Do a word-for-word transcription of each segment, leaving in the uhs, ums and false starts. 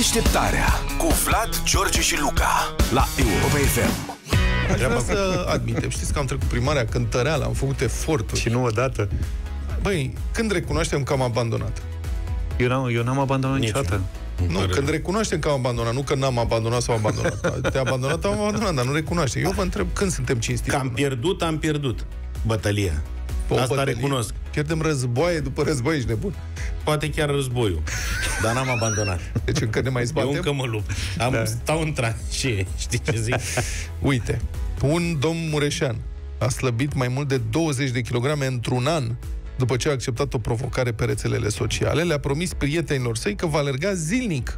Deșteptarea cu Vlad, George și Luca la Europa F M. Aș vrea să admitem, știți că am trecut primarea cântăreală, am făcut eforturi. Și nu odată. Băi, când recunoaștem că am abandonat? Eu n-am, eu n-am abandonat Nici. niciodată. Nu, când recunoaștem că am abandonat, nu că n-am abandonat sau abandonat. Te-ai abandonat, am abandonat, dar nu recunoaștem. Eu vă întreb, când suntem cinstiți? Că am pierdut, am pierdut bătălia. O Asta bătălie. Recunosc. Pierdem războaie după război, ești nebun. Poate chiar războiul, dar n-am abandonat. Deci încă ne mai zbatem? Eu încă mă lupt. Am, da. Stau în tranșee, știi ce zic? Uite, un domn mureșean a slăbit mai mult de douăzeci de kilograme într-un an după ce a acceptat o provocare pe rețelele sociale. Le-a promis prietenilor săi că va alerga zilnic.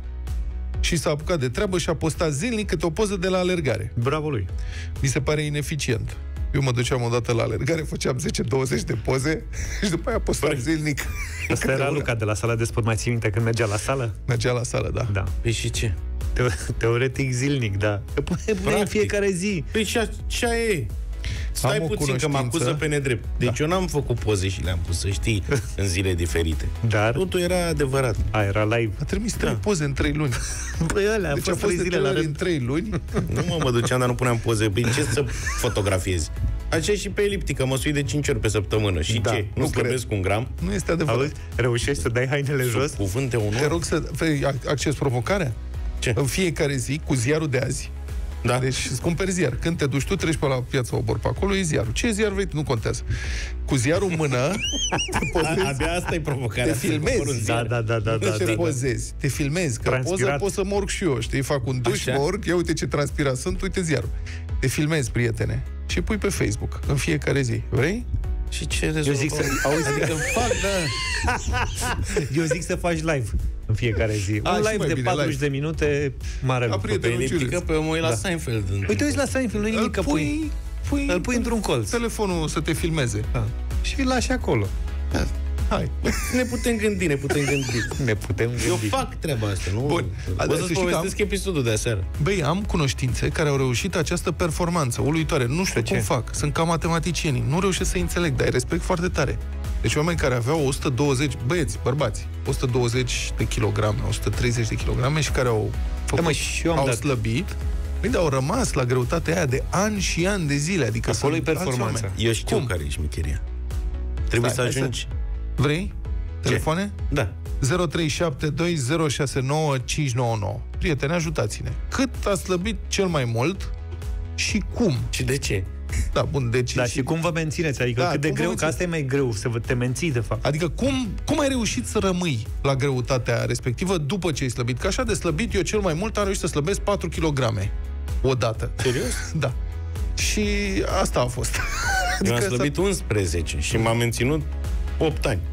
Și s-a apucat de treabă și a postat zilnic câte o poză de la alergare. Bravo lui. Mi se pare ineficient. Eu mă duceam odată la alergare, făceam zece douăzeci de poze și după aia postam zilnic. Asta era Luca de la sala de sport, mai ții minte când mergea la sală? Mergea la sală, da. Da. Păi și ce? Teoretic zilnic, da. Pune în fiecare zi. Păi și așa e. Stai puțin cunoștință. Că mă acuză pe nedrept. Deci da. Eu n-am făcut poze și le-am pus, să știi, în zile diferite. Dar totul era adevărat. A, era live. A trimis trei da. poze în trei luni. Păi alea, deci a fost de zile la în trei luni. Nu mă, mă duceam, dar nu puneam poze. Păi ce să fotografiezi? Așa și pe eliptică, mă sui de cinci ori pe săptămână. Și da, ce? Nu slăbesc un gram? Nu este adevărat. Auzi? Reușești să dai hainele jos? Cuvânte unul. Te rog să acces provocarea. Ce? În fiecare zi, cu ziarul de azi. Da. Deci îți cumperi ziar. Când te duci tu, treci pe la Piața Obor, pe acolo e ziarul. Ce ziar vrei, nu contează. Cu ziarul în mână, te pozezi. Abia asta e provocarea. Te filmezi. Da, da, da, da, deci da, te da, pozezi. Te filmezi. Că poză pot să mă urc și eu. Știi, fac un duș, mă urc, ia uite ce transpira sunt, uite ziarul. Te filmezi, prietene. Și pui pe Facebook în fiecare zi. Vrei? Și ce rezolvă? Eu zic să, auzi, adică fac, da. Eu zic să faci live în fiecare zi. A, un live de patruzeci de minute, mare lucru. Pe eliptică, pe mă uit la da. Seinfeld. Păi te uiți la Seinfeld, nu nimic, că pui, pui, îl pui într-un colț. Telefonul să te filmeze. Da. Și îl lași acolo. Da. Hai. Ne putem gândi, ne putem gândi. Ne putem gândi. Eu fac treaba asta, nu? Bun. O să-ți povestesc am... episodul de aseară. Băi, am cunoștințe care au reușit această performanță uluitoare. Nu știu cum fac. Sunt ca matematicienii. Nu reușesc să înțeleg, dar îi respect foarte tare. Deci oameni care aveau o sută douăzeci, băieți, bărbați, o sută douăzeci de kilograme, o sută treizeci de kilograme și care au făcut, da, mă, și eu am au dat... slăbit, băi, dar au rămas la greutatea aia de ani și ani de zile. Adică acolo e performanța. Eu știu cum? Care e șmecheria. Trebuie Stai, să ajungi... Să... Vrei? Telefoane? Da. zero trei șapte doi zero șase nouă cinci nouă nouă. Prieteni, ajutați-ne. Cât a slăbit cel mai mult și cum? Și de ce? Da, bun, deci... Da, și, și cum vă mențineți? Adică da, cât de greu, că asta e mai greu, să vă te menții, de fapt. Adică cum, cum ai reușit să rămâi la greutatea respectivă după ce ai slăbit? Că așa de slăbit, eu cel mai mult am reușit să slăbesc patru kilograme odată. Serios? Da. Și asta a fost. Adică eu am slăbit unsprezece și m-am menținut opt ani.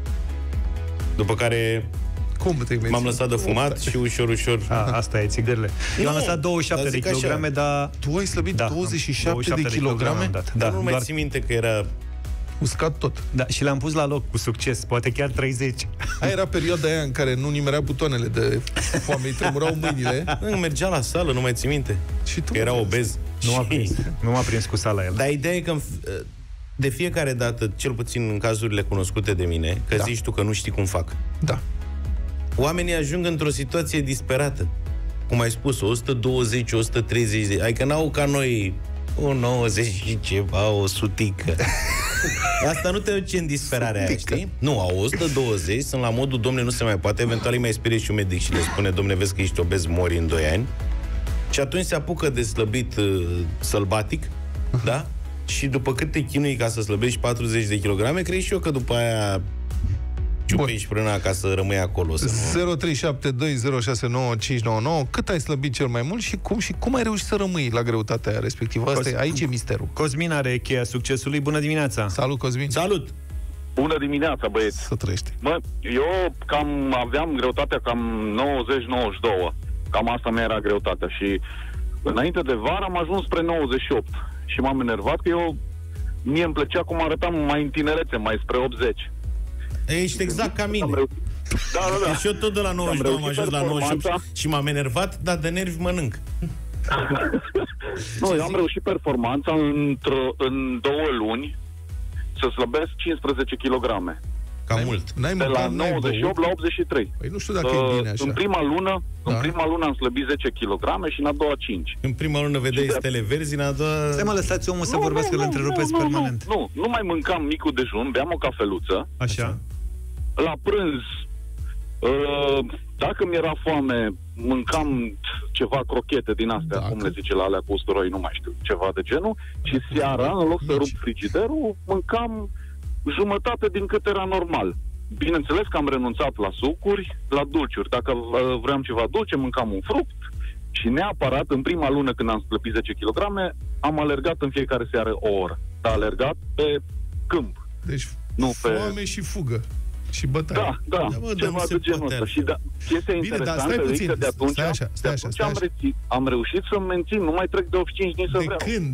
După care... Cum te m-am lăsat de fumat și ușor, ușor... A, asta e, țigările. Eu am lăsat douăzeci și șapte de kilograme, dar... Tu ai slăbit da, douăzeci și șapte de kilograme? Da, dar nu mai ții minte că era... Uscat tot. Da, și le-am pus la loc cu succes, poate chiar treizeci. Aia era perioada aia în care nu nimerea butoanele de foame, îi tremurau mâinile. Nu, mergea la sală, nu mai ții minte. Și tu era obez. Nu m-a prins. Nu m-a prins cu sala el. Dar ideea e că de fiecare dată, cel puțin în cazurile cunoscute de mine, că da. zici tu că nu știi cum fac. Da. Oamenii ajung într-o situație disperată. Cum ai spus, o sută douăzeci, o sută treizeci de... Adică n-au ca noi o nouăzeci și ceva, o sutică. Asta nu te duce în disperarea aia, știi? Nu, au o sută douăzeci, sunt la modul, domne, nu se mai poate, eventual îi mai sperie și un medic și le spune, domne, vezi că ești obez, mori în doi ani. Și atunci se apucă de slăbit uh, sălbatic, da? Și după cât te chinui ca să slăbești patruzeci de kilograme, crezi și eu că după aia ciupești până ca să rămâi acolo. zero trei șapte doi zero șase nouă cinci nouă nouă. Cât ai slăbit cel mai mult și cum și cum ai reușit să rămâi la greutatea respectivă? Asta Cos... e, aici e misterul. Cosmin are cheia succesului. Bună dimineața! Salut, Cosmin! Salut! Bună dimineața, băieți! Să trăiești! Mă, eu cam aveam greutatea cam nouăzeci nouăzeci și doi. Cam asta mea era greutatea și înainte de vară am ajuns spre nouăzeci și opt. Și m-am enervat că eu, mie îmi plăcea cum arătam mai în tinerețe, mai spre optzeci. Ești exact ca mine. Da, da, da. Și eu tot de la nouăzeci și doi am ajuns la nouăzeci și opt și m-am enervat, dar de nervi mănânc. Nu, eu am reușit performanța într-o, în două luni să slăbesc cincisprezece kilograme. Cam mult. N-ai De mâncat, la n-ai nouăzeci și opt băut. la optzeci și trei. Păi nu știu dacă e bine așa. În prima lună, Da. în prima lună am slăbit zece kilograme și în a doua cinci. În prima lună vedeai Și de- stele verzi, în a doua... Stai mă, lăsați omul să vorbească, îl întrerupeți nu, permanent. Nu, nu, nu mai mâncam micul dejun, beam o cafeluță. Așa. La prânz, uh, dacă mi-era foame, mâncam ceva crochete din astea, Dacă. cum le zice la alea cu usturoi, nu mai știu, ceva de genul. Și seara, în loc să rup frigiderul, mâncam jumătate din cât era normal. Bineînțeles că am renunțat la sucuri, la dulciuri. Dacă uh, vreau ceva dulce, mâncam un fruct și neapărat, în prima lună când am slăbit zece kilograme, am alergat în fiecare seară o oră. Dar alergat pe câmp. Deci Nu pe- foame și fugă. Și bătaie. Da, da, Da, bă, dar ceva nu se de genul poate ăsta. Și da, chestia Bine, dar interesantă stai e puțin, că de atunci, stai așa, stai de așa, atunci stai am, așa. rețin, am reușit să mențin, nu mai trec de optzeci și cinci dni să De vreau. când?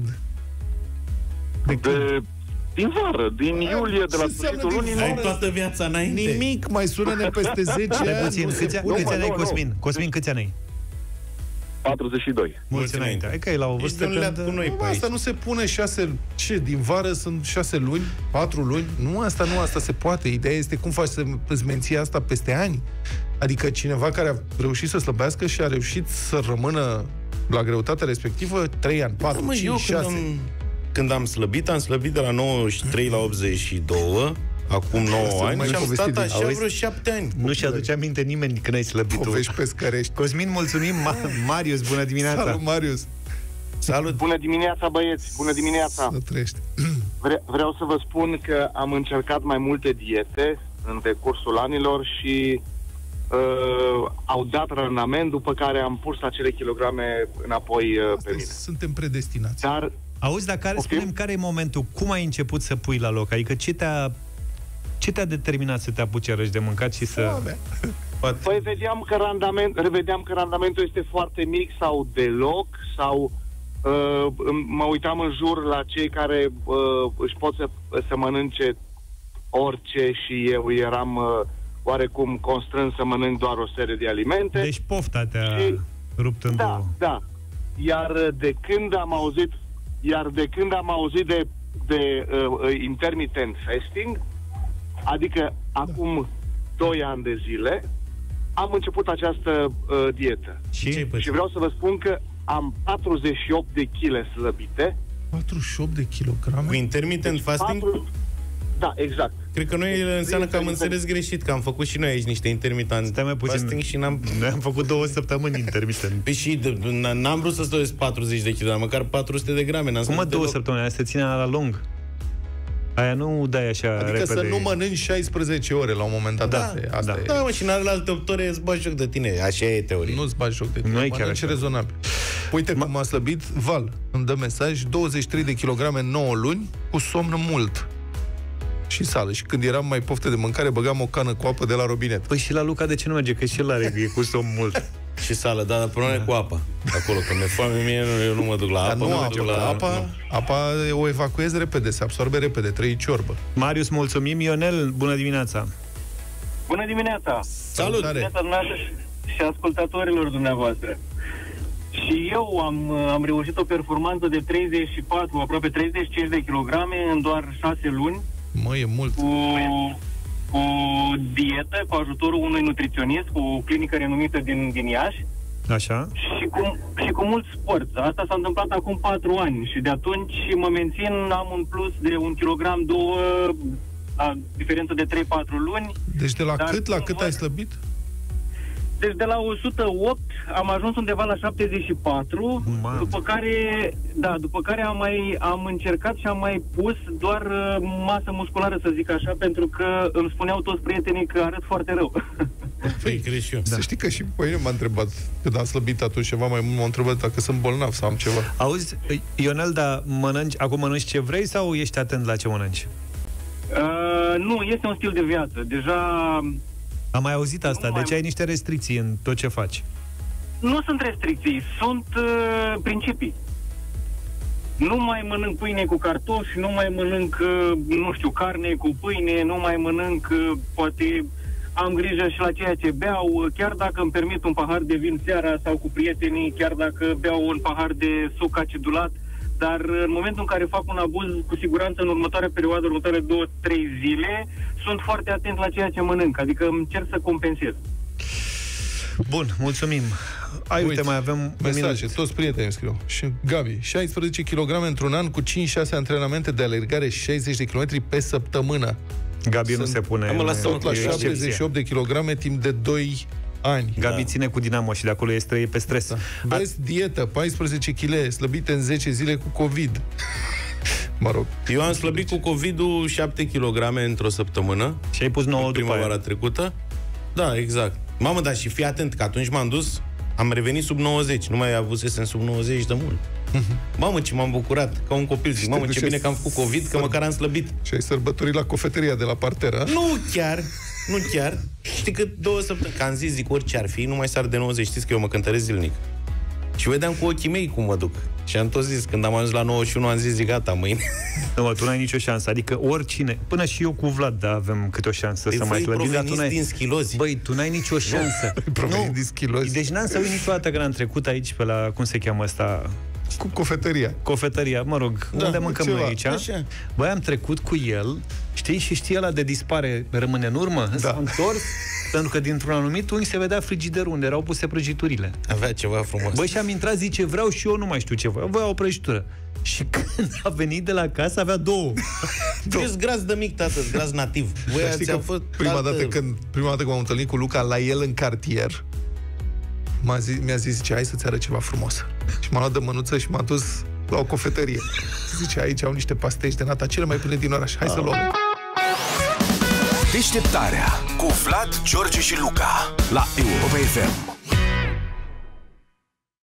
De când? De, din vară, din Aia, iulie, de la ce înseamnă sfârșitul din lunii. Ai vară? toată viața înainte. Nimic, mai sună-ne peste zece Stai ani. puțin, nu se câți, pune. câți ani Nu, ai, nu, nu. Cosmin? Cosmin, câți ani ai? patruzeci și doi. Mulți înainte. Hai că e la o Ești vârstă un leat când... cu noi Nu, pe asta aici. nu se pune șase... Ce? Din vară sunt șase luni? Patru luni? Nu, asta nu, asta se poate. Ideea este cum faci să îți menții asta peste ani. Adică cineva care a reușit să slăbească și a reușit să rămână la greutatea respectivă trei ani, patru, Da, mă, eu cinci, când șase. am, când am slăbit, am slăbit de la nouăzeci și trei la optzeci și doi, acum Asta nouă nu ani, mai și am povestit stat de- așa auzi? vreo șapte ani. Nu-și aduce aminte nimeni când ai slăbit tu. Povești pescărești. Cosmin, mulțumim. Ma- Marius, bună dimineața. Salut, Marius. Salut! Bună dimineața, băieți! Bună dimineața! Să trăiești. Vre- vreau să vă spun că am încercat mai multe diete în decursul anilor și uh, au dat randament, după care am pus acele kilograme înapoi uh, pe mine. Suntem predestinați. Dar Auzi, dar care, Poftim? spune-mi care e momentul? Cum ai început să pui la loc? Adică ce te-a, ce te-a determinat să te apuci răși de mâncat și să... Foame. Poate... păi vedeam că, randament, vedeam că randamentul este foarte mic sau deloc, sau uh, mă uitam în jur la cei care uh, își pot să, să mănânce orice și eu eram uh, oarecum constrâns să mănânc doar o serie de alimente. Deci pofta te-a Și- rupt în Da, două. da. Iar de când am auzit, iar de când am auzit de, de uh, intermittent fasting, adică da. acum doi ani de zile, am început această uh, dietă. Și? Ce-ai pățit? Și vreau să vă spun că am patruzeci și opt de kilograme slăbite. patruzeci și opt de Cu kilograme? intermittent fasting, patru... Da, exact. cred că noi înseamnă că am înțeles greșit, că am făcut și noi aici niște intermittent Stai mai puțin. fasting și n-am... Noi am făcut două săptămâni intermitent. Păi și de- n- n-am vrut să stăiesc patruzeci de kilograme, măcar patru sute de grame. N-am Cum mă slăbit două deloc. săptămâni? Aia se ține la lung. Aia nu dai așa Adică repede. să nu mănânci șaisprezece ore la un moment dat. Da, Asta e. Asta da. e. Da, mă, și în alte opt ore îți bagi joc de tine. Așa e teoria. Nu-ți bagi joc de tine. Nu e chiar Mănânci așa. rezonabil. Uite cum a slăbit Val. Îmi dă mesaj, douăzeci și trei de kilograme în nouă luni, cu somn mult. Și sală. Și când eram mai pofte de mâncare, băgam o cană cu apă de la robinet. Păi și la Luca de ce nu merge? Că și el are, e cu somn mult. Și sală, da, dar problema e cu apa. Acolo, când mi-e foame mie, nu, eu nu mă duc la Dar apă. nu mă apa, duc la... apa, nu. apa o evacuezi repede, se absorbe repede, trei ciorbă. Marius, mulțumim. Ionel, bună dimineața. Bună dimineața! Salut! Dimineața dumneavoastră și ascultătorilor dumneavoastră. Și eu am, am reușit o performanță de treizeci și patru, aproape treizeci și cinci de kilograme în doar șase luni, Mă, e mult. cu, cu dietă, cu ajutorul unui nutriționist, cu o clinică renumită din, din Iași Așa? și cu, și cu mult sport. Asta s-a întâmplat acum patru ani și de atunci mă mențin, am un plus de un kilogram, două, la diferență de trei patru luni. Deci de la Dar cât la cum cât văd- ai slăbit? Deci de la o sută opt am ajuns undeva la șaptezeci și patru, Mamă. după care, da, după care am mai am încercat și am mai pus doar uh, masă musculară, să zic așa, pentru că îmi spuneau toți prietenii că arăt foarte rău. Păi, crezi și eu. Da. Să știi că și pe mine m-a întrebat, când am slăbit atunci ceva mai mult, m-a întrebat dacă sunt bolnav sau am ceva. Auzi, Ionel, dar mănânci, acum mănânci ce vrei sau ești atent la ce mănânci? Uh, nu, este un stil de viață. Deja Am mai auzit asta, Nu mai- deci ai niște restricții în tot ce faci. nu sunt restricții, sunt uh, principii. Nu mai mănânc pâine cu cartofi, nu mai mănânc, uh, nu știu, carne cu pâine, nu mai mănânc, uh, poate am grijă și la ceea ce beau, uh, chiar dacă îmi permit un pahar de vin seara sau cu prietenii, chiar dacă beau un pahar de suc acidulat, dar în momentul în care fac un abuz, cu siguranță în următoarea perioadă, următoarele două, trei zile, sunt foarte atent la ceea ce mănânc, adică încerc să compensez. Bun, mulțumim. Ai, uite, mai avem mesaje, toți prietenii scriu. Și Gabi, șaisprezece kilograme într-un an cu cinci șase antrenamente de alergare, șaizeci de kilometri pe săptămână. Gabi Sunt... nu se pune... Am lăsat la șaptezeci și opt de kilograme timp de doi ani. Gabi da. ține cu Dinamo și de acolo este pe stres. Da. Vezi, dietă, paisprezece kilograme, slăbite în zece zile cu COVID. Mă rog. Eu am slăbit cu COVID-ul șapte kilograme într-o săptămână. Și ai pus nouă după primăvara trecută. Da, exact. Mamă, dar și fii atent, că atunci m-am dus, am revenit sub nouăzeci. Nu mai avusesem sub nouăzeci de mult. Mamă, ce m-am bucurat, ca un copil. Zic, mamă, ce bine că am făcut COVID, că măcar am slăbit. Și ai sărbătorit la cofetăria de la parteră? Nu chiar, nu chiar. Știi că două săptămâni, că am zis, zic, orice ar fi, nu mai sar de nouăzeci. Știți că eu mă cântăresc zilnic. Și vedeam cu ochii mei cum mă duc. Și am tot zis, când am ajuns la nouăzeci și unu, am zis, zic, gata, mâine. Nu, mă, tu n-ai nicio șansă. Adică oricine, până și eu cu Vlad, da, avem câte o șansă păi să mai slăbim. Dar tu n-ai... din schilozi. Băi, tu n-ai nicio șansă. Nu, din schilozi. Deci n-am să uit niciodată când am trecut aici pe la, cum se cheamă ăsta? Cu cofetăria. Cofetăria, mă rog, da, unde mâncăm noi aici. Așa. Băi, am trecut cu el, știi, și știi ăla de dispare, rămâne în urmă, da. S-a întors, pentru că dintr-un anumit unghi se vedea frigiderul unde erau puse prăjiturile. Avea ceva frumos. Băi, și am intrat, zice, vreau și eu, nu mai știu ce vreau, voiau o prăjitură. Și când a venit de la casă, avea două. Ești gras de mic, tată, gras nativ. Băi, știi că fost prima, tată... dată când, prima dată când m-am întâlnit cu Luca la el în cartier, m-a zis, mi-a zis, zice, hai să-ți arăt ceva frumos. Și m-a luat de mânuță și m-a dus la o cofetărie. Zice, aici au niște pasteji de nata cele mai bune din oraș. Hai ah. să luăm. Deșteptarea cu Vlad, George și Luca la Europa F M.